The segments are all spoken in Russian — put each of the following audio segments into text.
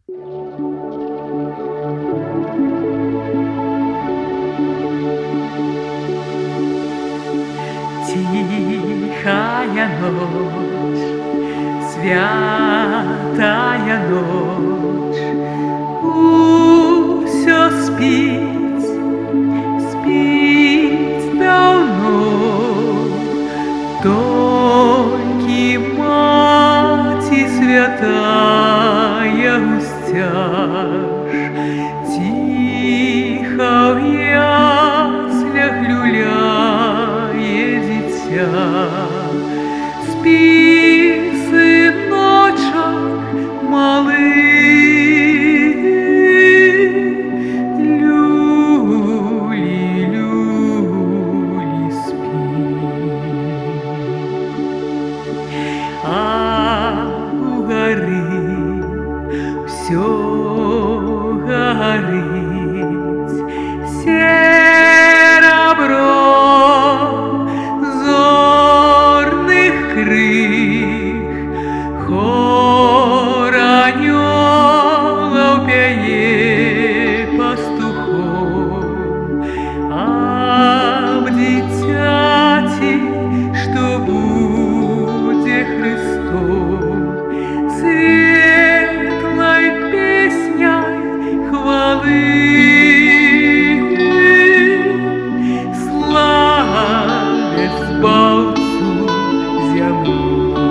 Тихая ночь, святая ночь, всё спит, спит давно, только Мати святая устяж, тихо в яслях люляет дитя. Спи, сыночок малый, люли, люли, спи. А у горы все горит серебром зорных крых, хор анёлов пяет пастухом об дитяти, что будет Христом, светлой песней хвалы. Славец Богу земли.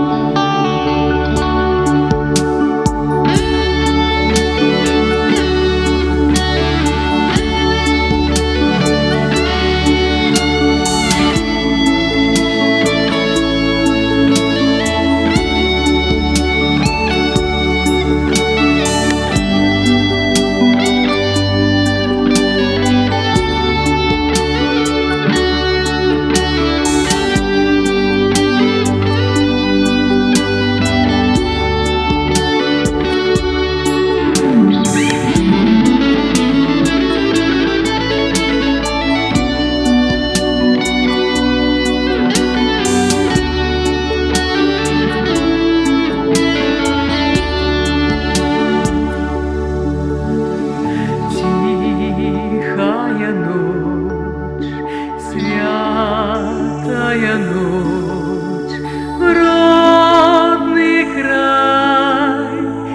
Святая ночь, в родный край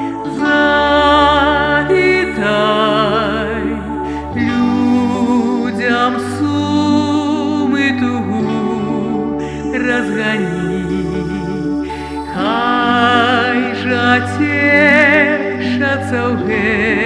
завитай, людям сум и тугу разгони, хай же тешатся в